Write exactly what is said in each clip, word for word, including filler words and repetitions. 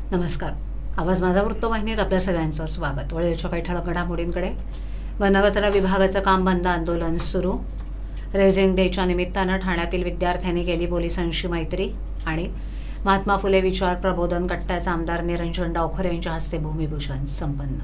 नमस्कार. आवाज माझा वृत्तवाहिनीत आपल्या सगळ्यांचं स्वागत. वेळेच्या काही ठळक घडामोडींकडे. घनकचरा विभागाचं काम बंद आंदोलन सुरू. रेझिंग डेच्या निमित्तानं ठाण्यातील विद्यार्थ्यांनी केली पोलिसांशी मैत्री. आणि महात्मा फुले विचार प्रबोधन कट्ट्याचा आमदार निरंजन डावखरे यांच्या हस्ते भूमिभूषण संपन्न.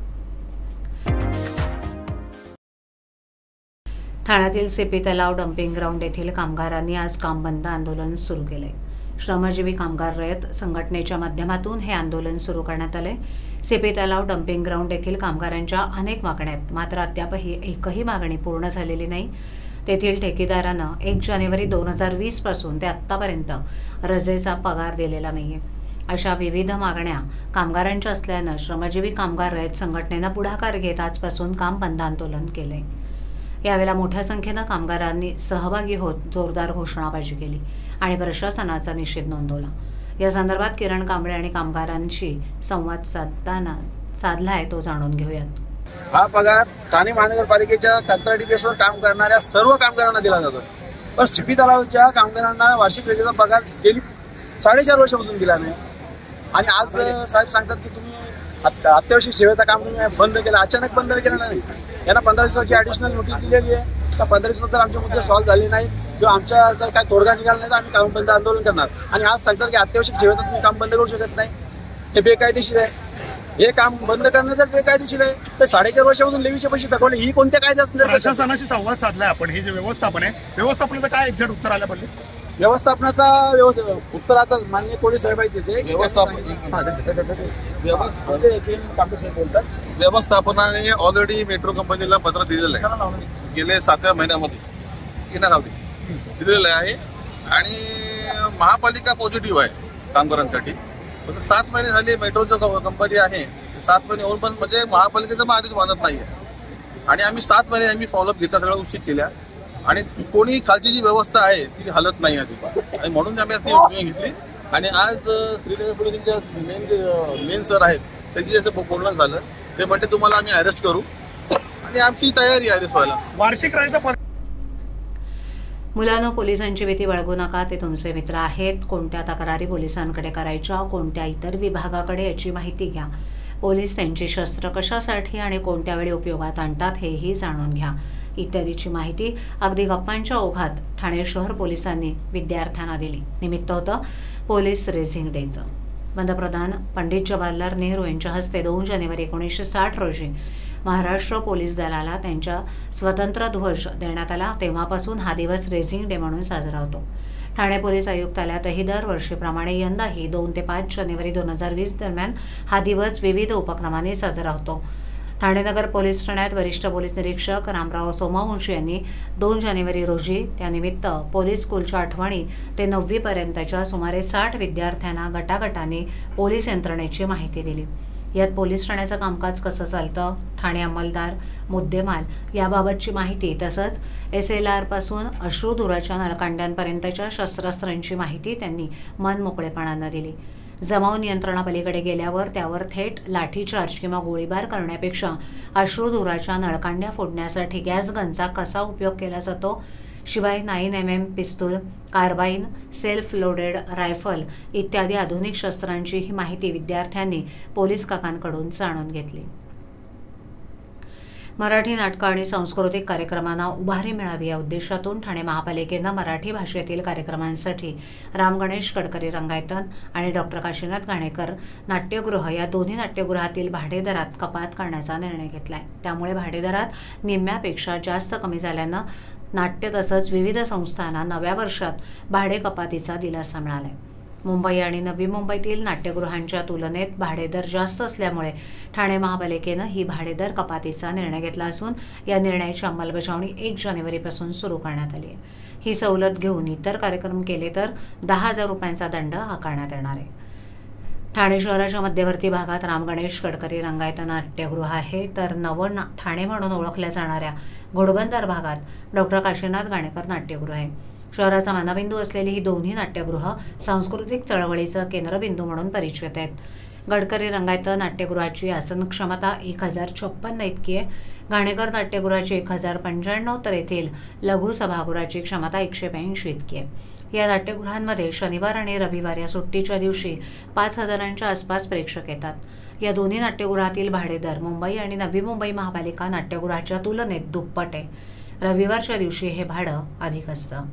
ठाण्यातील सीपी तलाव डम्पिंग ग्राउंड येथील कामगारांनी आज काम बंद आंदोलन सुरू केले. श्रमजीवी कामगार रयत संघटनेच्या माध्यमातून हे आंदोलन सुरू करण्यात आले. सीपी तलाव डम्पिंग ग्राउंड येथील कामगारांच्या अनेक मागण्या आहेत, मात्र अद्यापही एकही मागणी पूर्ण झालेली नाही. तेथील ठेकेदारानं एक जानेवारी दोन हजार वीस पासून ते आत्तापर्यंत रजेचा पगार दिलेला नाहीये. अशा विविध मागण्या कामगारांच्या असल्यानं श्रमजीवी कामगार रयत संघटनेनं पुढाकार घेत आजपासून काम बंद आंदोलन केले. यावेळेला मोठ्या संख्येनं कामगारांनी सहभागी होत जोरदार घोषणाबाजी केली आणि प्रशासनाचा निषेध नोंदवला. या संदर्भात किरण कांबळे आणि कामगारांशी संवाद साधताना साधलाय तो जाणून घेऊयात. हा पगार ठाणे महानगरपालिकेच्या कंत्राटी बेसवर काम करणाऱ्या सर्व कामगारांना दिला जातो, पण सीपी तलावच्या कामगारांना वार्षिक रजेचा पगार गेली साडेचार वर्षापासून दिला नाही. आणि आज साहेब सांगतात की तुम्ही अत्यावश्यक सेवेचं काम तुम्ही बंद केलं. अचानक बंद केलं नाही. यांना पंधरा दिवसाची ॲडिशनल नोटीस दिलेली आहे. त्या पंधरा दिवसानंतर आमचे मुद्दे सॉल्व्ह झाले नाही किंवा आमच्या जर काय तोडगा निघाला नाही तर आम्ही काम बंद आंदोलन करणार. आणि आज सांगतात की अत्यावश्यक सेवेचं तुम्ही काम बंद करू शकत नाही, हे बेकायदेशीर आहे. हे काम बंद करणं जर बेकायदेशीर आहे तर साडेचार वर्षापासून लेवीचे पैसे दाखवले, ही कोणत्या कायद्यात? प्रशासनाशी संवाद साधलाय आपण. हे जे व्यवस्थापन आहे, व्यवस्थापनाचं काय एक्झॅक्ट उत्तर आलं पाहिजे? व्यवस्थापनाचा उत्तर आता माननीय कोळी साहेब आहेत तिथे. व्यवस्थापनाने ऑलरेडी मेट्रो कंपनीला पत्र दिलेलं आहे, गेले सातव्या महिन्यामध्ये दिलेलं आहे. आणि महापालिका पॉझिटिव्ह आहे कामगारांसाठी. फक्त सात महिने झाले मेट्रो जो कंपनी आहे, सात महिने होऊन पण म्हणजे महापालिकेचा मग आधीच मानत नाही आहे. आणि आम्ही सात महिने आम्ही फॉलोअप घेतला, सगळं उशीर केल्या आणि कोणी खालची जी व्यवस्था आहे ती हलत नाही अजिबात. आणि म्हणून आम्ही ती भूमिका घेतली. आणि आज श्रीनगर पोलिसांच्या मेन मेन सर आहेत, त्यांची जसं बोलणं झालं ते म्हणते तुम्हाला आम्ही अरेस्ट करू आणि आमची तयारी आहे अरेस्ट व्हायला. वार्षिक रजेचा मुलांनो, पोलिसांची भीती बाळगू नका. ते तुमचे मित्र आहेत. कोणत्या तक्रारी पोलिसांकडे करायच्या, कोणत्या इतर विभागाकडे याची माहिती घ्या. पोलीस त्यांची शस्त्र कशासाठी आणि कोणत्या वेळी उपयोगात आणतात हेही जाणून घ्या. इत्यादीची माहिती अगदी गप्पांच्या ओघात ठाणे शहर पोलिसांनी विद्यार्थ्यांना दिली. निमित्त होतं पोलीस रेझिंग डेचं. पंतप्रधान पंडित जवाहरलाल नेहरू यांच्या हस्ते दोन जानेवारी एकोणीसशे साठ रोजी महाराष्ट्र पोलीस दलाला त्यांच्या स्वतंत्र ध्वज देण्यात आला. तेव्हापासून हा दिवस रेझिंग डे म्हणून साजरा होतो. ठाणे पोलीस आयुक्तालयातही दरवर्षीप्रमाणे यंदाही दोन ते पाच जानेवारी दोन हजार वीस दरम्यान हा दिवस विविध उपक्रमांनी साजरा होतो. ठाणे नगर पोलीस ठाण्यात वरिष्ठ पोलीस निरीक्षक रामराव सोमावंशी यांनी दोन जानेवारी रोजी त्यानिमित्त पोलीस स्कूलच्या आठवणी ते नववीपर्यंतच्या सुमारे साठ विद्यार्थ्यांना गटागटाने पोलीस यंत्रणेची माहिती दिली. यात पोलीस ठाण्याचं कामकाज कसं चालतं, ठाणे अंमलदार, मुद्देमाल याबाबतची माहिती, तसंच एस एल आरपासून अश्रुधुराच्या नळकांड्यांपर्यंतच्या शस्त्रास्त्रांची माहिती त्यांनी मनमोकळेपणानं दिली. जमाव नियंत्रणापलीकडे गेल्यावर त्यावर थेट लाठीचार्ज किंवा गोळीबार करण्यापेक्षा अश्रुधुराच्या नळकांड्या फोडण्यासाठी गॅस गनचा कसा उपयोग केला जातो, शिवाय नाईन एम एम पिस्तूल, कार्बाईन, सेल्फ लोडेड रायफल इत्यादी आधुनिक शस्त्रांची ही माहिती विद्यार्थ्यांनी पोलीस काकांकडून जाणून घेतली. मराठी नाटकं आणि सांस्कृतिक कार्यक्रमांना उभारी मिळावी या उद्देशातून ठाणे महापालिकेनं मराठी भाषेतील कार्यक्रमांसाठी राम गणेश गडकरी रंगायतन आणि डॉक्टर काशीनाथ घाणेकर नाट्यगृह या दोन्ही नाट्यगृहातील भाडेदरात कपात करण्याचा निर्णय घेतलाय. त्यामुळे भाडेदरात निम्म्यापेक्षा जास्त कमी झाल्यानं नाट्य तसंच विविध संस्थांना नव्या वर्षात भाडे कपातीचा दिलासा मिळालाय. मुंबई आणि नवी मुंबईतील नाट्यगृहांच्या तुलनेत भाडेदर जास्त असल्यामुळे ठाणे महापालिकेनं ही भाडेदर कपातीचा निर्णय घेतला असून या निर्णयाची अंमलबजावणी एक जानेवारीपासून सुरू करण्यात आली आहे. ही सवलत घेऊन इतर कार्यक्रम केले तर दहा हजार रुपयांचा दंड आकारण्यात येणार आहे. ठाणे शहराच्या मध्यवर्ती भागात राम गणेश गडकरी रंगायतन नाट्यगृह आहे, तर नवं ठाणे म्हणून ओळखल्या जाणाऱ्या घोडबंदर भागात डॉक्टर काशीनाथ घाणेकर नाट्यगृह आहे. शहराचा मानबिंदू असलेली ही दोन्ही नाट्यगृह सांस्कृतिक चळवळीचं केंद्रबिंदू म्हणून परिचित आहेत. गडकरी रंगायत नाट्यगृहाची आसन क्षमता एक हजार छप्पन्न इतकी आहे. घाणेकर नाट्यगृहाची एक हजार पंच्याण्णव तर येथील लघु सभागृहाची क्षमता एकशे ब्याऐंशी इतकी आहे. या नाट्यगृहांमध्ये शनिवार आणि रविवार या सुट्टीच्या दिवशी पाच हजारांच्या आसपास प्रेक्षक येतात. या दोन्ही नाट्यगृहातील भाडेदर मुंबई आणि नवी मुंबई महापालिका नाट्यगृहाच्या तुलनेत दुप्पट आहे. रविवारच्या दिवशी हे भाडं अधिक असतं.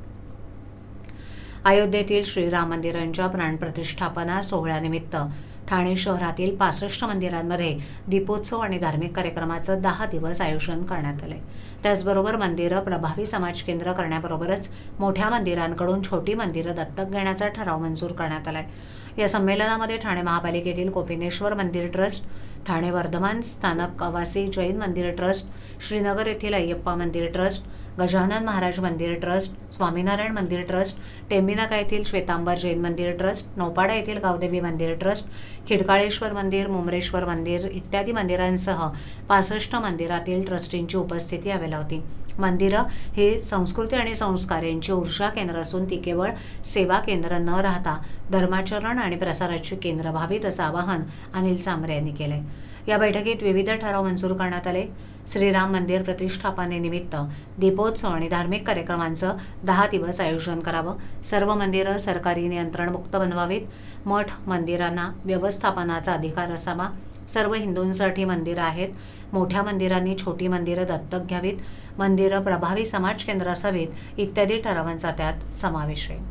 अयोध्येतील श्रीराम मंदिरांच्या प्राणप्रतिष्ठापना सोहळ्यानिमित्त ठाणे शहरातील पासष्ट मंदिरांमध्ये दीपोत्सव आणि धार्मिक कार्यक्रमाचं दहा दिवस आयोजन करण्यात आले. त्याचबरोबर मंदिरं प्रभावी समाज केंद्र करण्याबरोबरच मोठ्या मंदिरांकडून छोटी मंदिरं दत्तक घेण्याचा ठराव मंजूर करण्यात आलाय. या संमेलनामध्ये ठाणे महापालिकेतील कोपिनेश्वर मंदिर ट्रस्ट, ठाणे वर्धमान स्थानक आवासी जैन मंदिर ट्रस्ट, श्रीनगर येथील अय्यप्पा मंदिर ट्रस्ट, गजानन महाराज मंदिर ट्रस्ट, स्वामीनारायण मंदिर ट्रस्ट, टेंबिनाका येथील श्वेतांबर जैन मंदिर ट्रस्ट, नौपाडा येथील गावदेवी मंदिर ट्रस्ट, खिडकाळेश्वर मंदिर, मुमरेश्वर मंदिर इत्यादी मंदिरांसह पासष्ट मंदिरातील ट्रस्टींची उपस्थिती यावेळेला होती. मंदिरं हे संस्कृती आणि संस्कार यांची ऊर्जा केंद्र असून ती केवळ सेवा केंद्र न राहता धर्माचरण आणि प्रसाराची केंद्र व्हावीत असं आवाहन अनिल सांबरे यांनी केलंय. या बैठकीत विविध ठराव मंजूर करण्यात आले. श्रीराम मंदिर प्रतिष्ठापनेनिमित्त दीपोत्सव आणि धार्मिक कार्यक्रमांचं दहा दिवस आयोजन करावं. सर्व मंदिरं सरकारी नियंत्रणमुक्त बनवावीत. मठ मंदिरांना व्यवस्थापनाचा अधिकार असावा. सर्व हिंदूंसाठी मंदिरं आहेत. मोठ्या मंदिरांनी छोटी मंदिरं दत्तक घ्यावीत. मंदिरं प्रभावी समाज केंद्र असावीत इत्यादी ठरावांचा त्यात समावेश आहे.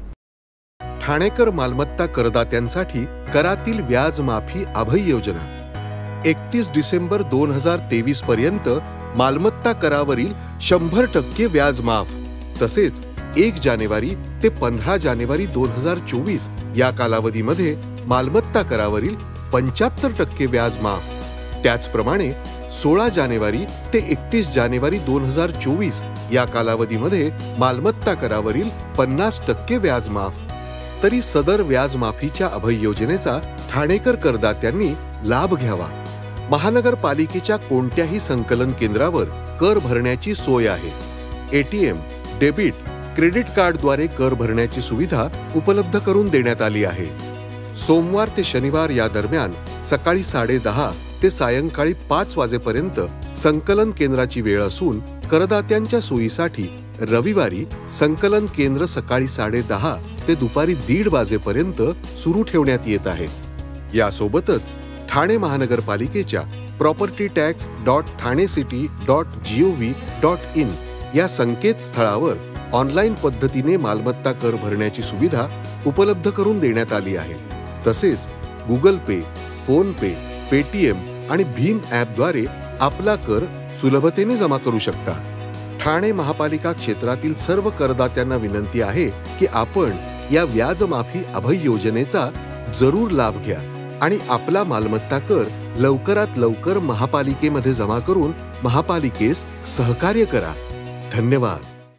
ठाणेकर मालमत्ता करदात्यांसाठी करातील व्याज माफी अभय योजना एकतीस डिसेंबर दोन हजार तेवीस पर्यंत मालमत्ता करावरील शंभर टक्के व्याज माफ. तसेच एक जानेवारी ते पंधरा जानेवारी दोन हजार चोवीस या कालावधीमध्ये मालमत्ता करावरील पंच्याहत्तर टक्के व्याज माफ. त्याचप्रमाणे सोळा जानेवारी ते एकतीस जानेवारी दोन हजार चोवीस या कालावधीमध्ये मालमत्ता करावरील पन्नास टक्के व्याज माफ. तरी सदर व्याज माफीच्या अभय योजनेचा ठाणेकर करदात्यांनी लाभ घ्यावा. महानगरपालिकेच्या कोणत्याही संकलन केंद्रावर कर भरण्याची सोय आहे. एटीएम, डेबिट, क्रेडिट कार्डद्वारे कर भरण्याची सुविधा उपलब्ध करून देण्यात आली आहे. सोमवार ते शनिवार या दरम्यान सकाळी साडे दहा ते सायंकाळी पाच वाजेपर्यंत संकलन केंद्राची वेळ असून करदात्यांच्या सोयीसाठी रविवारी संकलन केंद्र सकाळी साडे दहा ते दुपारी दीड वाजेपर्यंत सुरू ठेवण्यात येत आहे. यासोबतच ठाणे महानगरपालिकेच्या property tax dot Thane city dot G O V dot in या संकेतस्थळावर ऑनलाईन पद्धतीने मालमत्ता कर भरण्याची सुविधा उपलब्ध करून देण्यात आली आहे. तसेच Google Pay, PhonePe, Paytm आणि भीम ॲपद्वारे आपला कर सुलभतेने जमा करू शकता. ठाणे महापालिका क्षेत्रातील सर्व करदात्यांना विनंती आहे की आपण या व्याज माफी अभय योजनेचा जरूर लाभ घ्या आणि आपला मालमत्ता कर लवकरात लवकर महापालिकेमध्ये जमा करून महापालिकेस सहकार्य करा. धन्यवाद.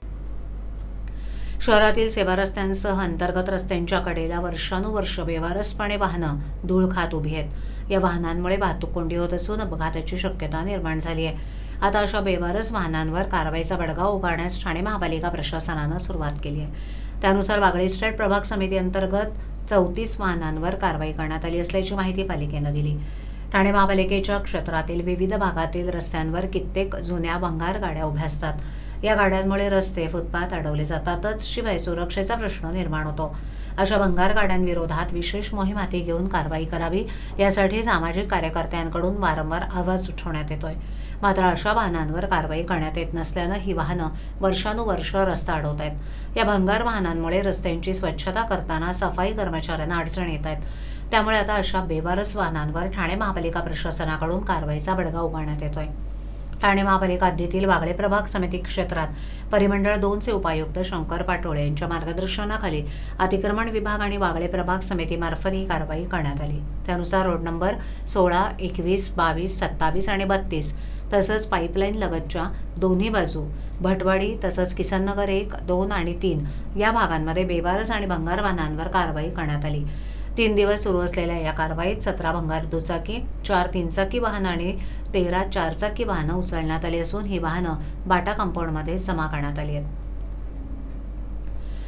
शहरातील सेवा रस्त्यांसह अंतर्गत रस्त्यांच्या कडेला वर्षानुवर्ष बेवारसपणे वाहनं धूळ खात उभी आहेत. या वाहनांमुळे वाहतूक कोंडी होत असून अपघाताची शक्यता निर्माण झाली आहे. आता अशा बेवारस वाहनांवर कारवाईचा बडगा उगारण्यास ठाणे महापालिका प्रशासनानं सुरुवात केली आहे. त्यानुसार वागळे स्टेट प्रभाग समिती अंतर्गत चौतीस वाहनांवर कारवाई करण्यात आली असल्याची माहिती पालिकेनं दिली. ठाणे महापालिकेच्या क्षेत्रातील विविध भागातील रस्त्यांवर कित्येक जुन्या भंगार गाड्या उभ्या असतात. या गाड्यांमुळे रस्ते, फुटपाथ अडवले जातातच, शिवाय सुरक्षेचा प्रश्न निर्माण होतो. अशा भंगार गाड्यांविरोधात विशेष मोहीम हाती घेऊन कारवाई करावी यासाठी सामाजिक कार्यकर्त्यांकडून वारंवार आवाज उठवण्यात येतोय. मात्र अशा वाहनांवर कारवाई करण्यात येत नसल्यानं ही वाहनं वर्षानुवर्ष रस्ता अडवत आहेत. या भंगार वाहनांमुळे रस्त्यांची स्वच्छता करताना सफाई कर्मचाऱ्यांना अडचण येत आहेत. त्यामुळे आता अशा बेवारस वाहनांवर ठाणे महापालिका प्रशासनाकडून कारवाईचा बडगा उगारण्यात येतोय. ठाणे महापालिका हद्दीतील वागळे प्रभाग समिती क्षेत्रात परिमंडळ दोनचे उपायुक्त शंकर पाटोळे यांच्या मार्गदर्शनाखाली अतिक्रमण विभाग आणि वागळे प्रभाग समितीमार्फत ही कारवाई करण्यात आली. त्यानुसार रोड नंबर सोळा, एकवीस, बावीस, सत्तावीस आणि बत्तीस तसंच पाईपलाईन लगतच्या दोन्ही बाजू, भटवाडी तसंच किसननगर एक, दोन आणि तीन या भागांमध्ये बेवारस आणि भंगार वाहनांवर कारवाई करण्यात आली. तीन दिवस सुरू असलेल्या या कारवाईत सतरा भंगार दुचाकी, चार तीनचाकी वाहनं आणि तेरा चारचाकी वाहनं उचलण्यात आली असून ही वाहनं बाटा कंपाऊंडमध्ये जमा करण्यात आली आहेत.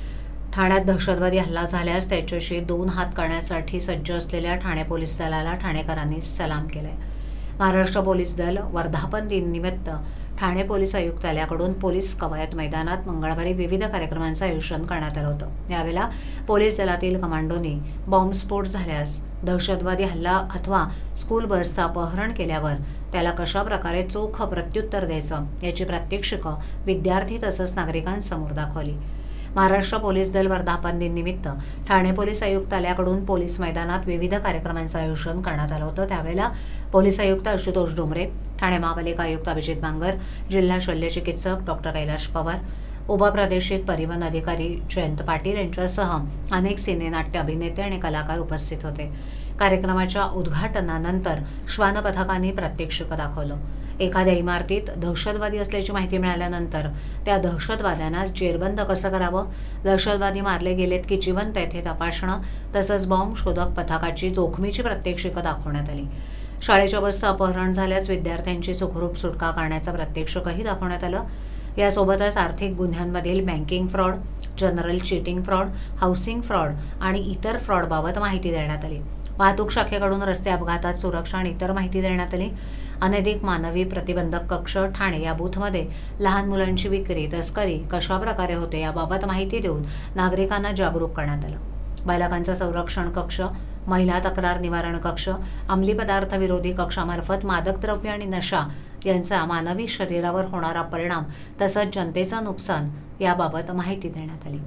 ठाण्यात दहशतवादी हल्ला झाल्यास त्याच्याशी दोन हात करण्यासाठी सज्ज असलेल्या ठाणे पोलीस दलाला ठाणेकरांनी सलाम केलाय। महाराष्ट्र पोलीस दल वर्धापन दिनानिमित्त ठाणे पोलीस आयुक्तालयाकडून पोलीस कवायत मैदानात मंगळवारी विविध कार्यक्रमांचं आयोजन करण्यात आलं होतं। यावेळेला पोलीस दलातील कमांडोनी बॉम्बस्फोट झाल्यास, दहशतवादी हल्ला अथवा स्कूल बसचं अपहरण केल्यावर त्याला कशा प्रकारे चोख प्रत्युत्तर द्यायचं याची प्रात्यक्षिकं विद्यार्थी तसंच नागरिकांसमोर दाखवली। महाराष्ट्र पोलीस दल वर्धापन दिनानिमित्त ठाणे पोलीस आयुक्तालयाकडून पोलीस मैदानात विविध कार्यक्रमांचं आयोजन करण्यात आलं होतं। त्यावेळेला पोलीस आयुक्त आशुतोष डोंबरे, ठाणे महापालिका आयुक्त अभिजित बांगर, जिल्हा शल्यचिकित्सक डॉक्टर कैलाश पवार, उपप्रादेशिक परिवहन अधिकारी जयंत पाटील यांच्यासह अनेक सिनेनाट्य अभिनेते आणि कलाकार उपस्थित होते। कार्यक्रमाच्या उद्घाटनानंतर श्वान पथकाने प्रात्यक्षिक दाखवलं। एखाद्या इमारतीत दहशतवादी असल्याची माहिती मिळाल्यानंतर त्या दहशतवाद्यांना जेरबंद कसं करावं, दहशतवादी मारले गेलेत की जिवंत आहेत हे तपासणं, तसंच बॉम्ब शोधक पथकाची जोखमीची प्रात्यक्षिकं दाखवण्यात आली। शाळेच्या बसचं अपहरण झाल्यास विद्यार्थ्यांची सुखरूप सुटका करण्याचं प्रात्यक्षिकही दाखवण्यात आलं। यासोबतच आर्थिक गुन्ह्यांमधील banking fraud, general cheating fraud, housing fraud आणि इतर फ्रॉडबाबत माहिती देण्यात आली। वाहतूक शाखेकडून रस्ते अपघातात सुरक्षा आणि इतर माहिती देण्यात आली। अनधिक मानवी प्रतिबंधक कक्ष ठाणे या बूथमध्ये लहान मुलांची विक्री, तस्करी कशा प्रकारे होते याबाबत माहिती देऊन नागरिकांना जागरूक करण्यात आलं। बालकांचा संरक्षण कक्ष, महिला तक्रार निवारण कक्ष, अंमली पदार्थ विरोधी कक्षामार्फत मादक द्रव्य आणि नशा यांचा मानवी शरीरावर होणारा परिणाम तसंच जनतेचं नुकसान याबाबत माहिती देण्यात आली।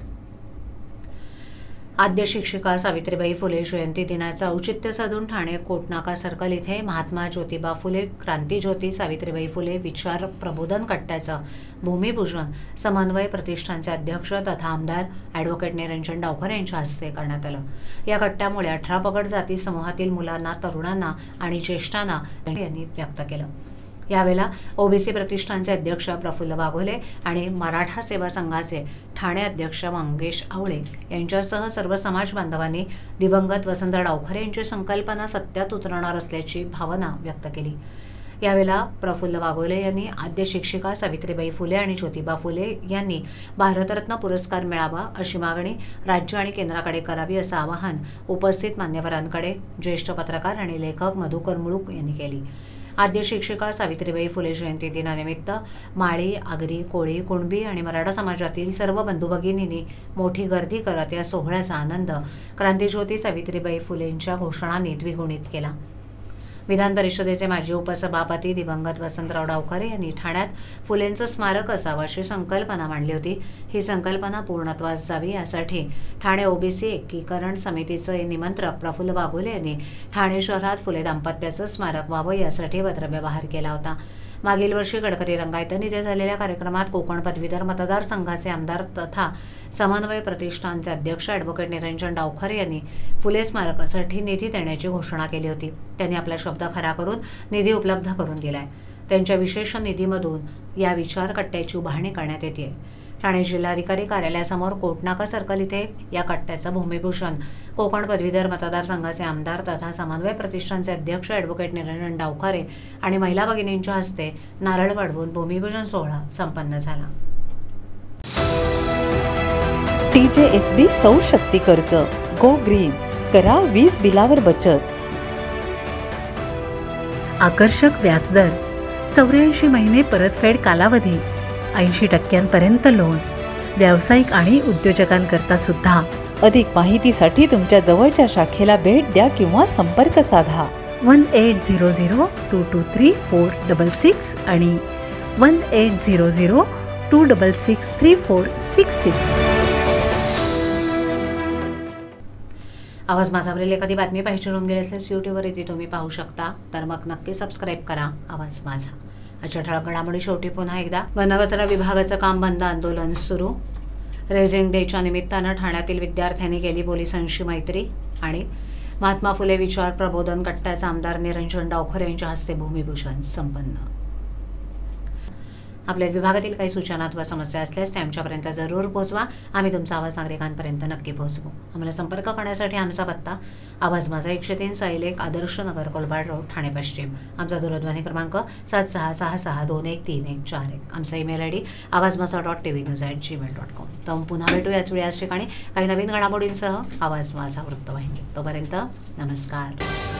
आद्य शिक्षिका सावित्रीबाई फुले जयंती दिनाचं औचित्य साधून ठाणे कोटनाका सर्कल इथे महात्मा ज्योतिबा फुले क्रांतीज्योती सावित्रीबाई फुले विचार प्रबोधन कट्ट्याचं भूमिपूजन समन्वय प्रतिष्ठानचे अध्यक्ष तथा आमदार ॲडव्होकेट निरंजन डावखरे यांच्या हस्ते करण्यात आलं। या कट्ट्यामुळे अठरा पगड जाती समूहातील मुलांना, तरुणांना आणि ज्येष्ठांना यांनी व्यक्त केलं। यावेळेला ओबीसी प्रतिष्ठानचे अध्यक्ष प्रफुल्ल वाघोले आणि मराठा सेवा संघाचे ठाणे अध्यक्ष मंगेश आवळे यांच्यासह सर्व समाज बांधवांनी दिवंगत वसंत डावखरे यांची संकल्पना सत्यात उतरणार असल्याची भावना व्यक्त केली। यावेळेला प्रफुल्ल वाघोले यांनी आद्य शिक्षिका सावित्रीबाई फुले आणि ज्योतिबा फुले यांनी भारतरत्न पुरस्कार मिळावा अशी मागणी राज्य आणि केंद्राकडे करावी असं आवाहन उपस्थित मान्यवरांकडे ज्येष्ठ पत्रकार आणि लेखक मधुकर मुळूक यांनी केली। आद्य शिक्षिका सावित्रीबाई फुले जयंती दिनानिमित्त माळी, आगरी, कोळी, कुणबी आणि मराठा समाजातील सर्व बंधू भगिनींनी मोठी गर्दी करत या सोहळ्याचा आनंद क्रांतीज्योती सावित्रीबाई फुलेंच्या घोषणांनी द्विगुणित केला। विधान परिषदेचे माजी उपसभापती दिवंगत वसंतराव डावखरे यांनी ठाण्यात फुलेंचं स्मारक असावं अशी संकल्पना मांडली होती। ही संकल्पना पूर्णत्वास जावी यासाठी ठाणे ओबीसी एकीकरण समितीचे निमंत्रक प्रफुल्ल वाघोले यांनी ठाणे शहरात फुले दाम्पत्याचं स्मारक व्हावं यासाठी पत्रव्यवहार केला होता। मागील वर्षी गडकरी रंगायतन इथे झालेल्या कार्यक्रमात कोकण पदवीधर मतदारसंघाचे आमदार तथा समन्वय प्रतिष्ठानचे अध्यक्ष ॲडव्होकेट निरंजन डावखरे यांनी फुले स्मारकासाठी निधी देण्याची घोषणा केली होती। त्यांनी आपला शब्द खरा करून निधी उपलब्ध करून दिलाय। त्यांच्या विशेष निधीमधून या विचार कट्ट्याची उभारणी करण्यात येते। ठाणे जिल्हाधिकारी कार्यालयासमोर कोटनाका सर्कल इथे या कट्ट्याचं भूमिपूजन कोकण पदवीधर मतदारसंघाचे आमदार तथा समन्वय प्रतिष्ठानचे अध्यक्ष ॲडव्होकेट निरंजन डावखरे आणि महिला भगिनींच्या हस्ते नारळ वाढवून भूमिपूजन सोहळा संपन्न झाला। टीजेएसबी सौर शक्ती कर्ज, गो ग्रीन, करा वीज बिलावर बचत। आकर्षक व्याजदर, चौऱ्याऐंशी महिने परतफेड कालावधी, ऐंशी टक्क्यांपर्यंत लोन, व्यावसायिक आणि उद्योजकांकरता सुद्धा। अधिक माहितीसाठी तुमच्या जवळच्या शाखेला भेट द्या किंवा संपर्क साधा। One eight zero zero two two three four double six आणि one eight zero zero two double six three four six six. आवाज माझावरील एखादी बातमी पाहिजे होऊन गेली असेल यूट्यूबवर ती तुम्ही पाहू शकता, तर मग नक्की सबस्क्राईब करा आवाज माझा। अशा ठळक घडामोडी शेवटी पुन्हा एकदा घनकचरा विभागाचं काम बंद आंदोलन सुरू। रेझिंग डेच्या निमित्तानं ठाण्यातील विद्यार्थ्यांनी केली पोलिसांशी मैत्री आणि महात्मा फुले विचार प्रबोधन कट्ट्याचा आमदार निरंजन डावखरे यांच्या हस्ते भूमिपूजन संपन्न। आपल्या विभागातील काही सूचना अथवा समस्या असल्यास त्या आमच्यापर्यंत जरूर पोहोचवा. आम्ही तुमचा आवाज नागरिकांपर्यंत नक्की पोहोचवू. आम्हाला संपर्क करण्यासाठी आमचा पत्ता आवाज माझा एकशे तीन साईलेक आदर्श नगर कोलबाड रोड ठाणे पश्चिम. आमचा दूरध्वनी क्रमांक सात सहा सहा सहा दोन एक तीन एक चार एक. आमचा email I D Aawaz Majha dot T V news at Gmail dot com. तर पुन्हा भेटू याच वेळी याच ठिकाणी काही नवीन घडामोडींसह आवाज माझा वृत्तवाहिनी. तोपर्यंत नमस्कार.